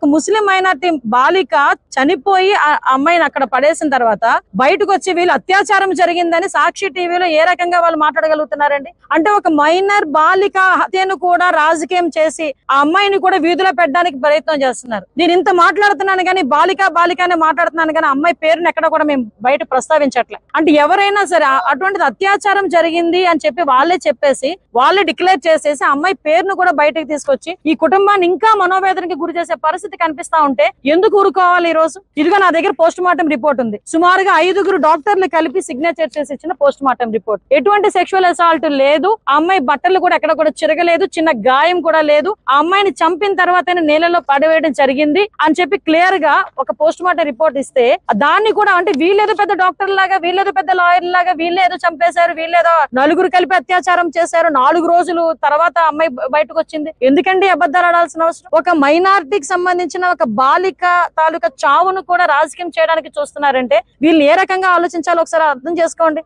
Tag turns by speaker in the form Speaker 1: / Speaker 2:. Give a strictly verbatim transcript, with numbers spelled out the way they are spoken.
Speaker 1: ఒక ముస్లిం మైనార్టీ బాలిక చనిపోయి ఆ అమ్మాయిని అక్కడ పడేసిన తర్వాత బయటకు వచ్చి వీళ్ళు అత్యాచారం జరిగిందని సాక్షి టీవీలో ఏ రకంగా వాళ్ళు మాట్లాడగలుగుతున్నారండి? అంటే ఒక మైనర్ బాలిక హత్యను కూడా రాజకీయం చేసి ఆ అమ్మాయిని కూడా వీధిలో పెట్టడానికి ప్రయత్నం చేస్తున్నారు. నేను ఇంత మాట్లాడుతున్నాను కానీ బాలిక బాలిక అని మాట్లాడుతున్నాను కానీ అమ్మాయి పేరుని ఎక్కడ కూడా మేము బయట ప్రస్తావించట్లే. అంటే ఎవరైనా సరే అటువంటిది అత్యాచారం జరిగింది అని చెప్పి వాళ్ళే చెప్పేసి వాళ్ళే డిక్లేర్ చేసేసి అమ్మాయి పేరును కూడా బయటకు తీసుకొచ్చి ఈ కుటుంబాన్ని ఇంకా మనోవేదనకి గురి చేసే పరిస్థితి కనిపిస్తా ఉంటే ఎందుకు ఊరుకోవాలి? ఈ రోజు ఇదిగో నా దగ్గర పోస్ట్ మార్టం రిపోర్ట్ ఉంది. సుమారుగా ఐదుగురు డాక్టర్లు కలిపి సిగ్నేచర్ చేసి ఇచ్చిన పోస్ట్ మార్టం రిపోర్ట్. ఎటువంటి సెక్షువల్ అసాల్ట్ లేదు, ఆ అమ్మాయి బట్టలు కూడా ఎక్కడ కూడా చిరగలేదు, చిన్న గాయం కూడా లేదు, ఆ అమ్మాయిని చంపిన తర్వాత నేలలో పడవేయడం జరిగింది అని చెప్పి క్లియర్ గా ఒక పోస్ట్ మార్టం రిపోర్ట్ ఇస్తే దాన్ని కూడా అంటే వీళ్ళేదో పెద్ద డాక్టర్ లాగా, వీళ్ళేదో పెద్ద లాయర్ లాగా, వీళ్ళేదో చంపేశారు, వీళ్ళేదో నలుగురు కలిపి అత్యాచారం చేశారు, నాలుగు రోజులు తర్వాత అమ్మాయి బయటకు వచ్చింది. ఎందుకండి అబద్ధాలు ఆడాల్సిన అవసరం? ఒక మైనారిటీకి సంబంధించిన ఒక బాలిక తాలూకా చావును కూడా రాజకీయం చేయడానికి చూస్తున్నారంటే వీళ్ళు ఏ రకంగా ఆలోచించాలో ఒకసారి అర్థం చేసుకోండి.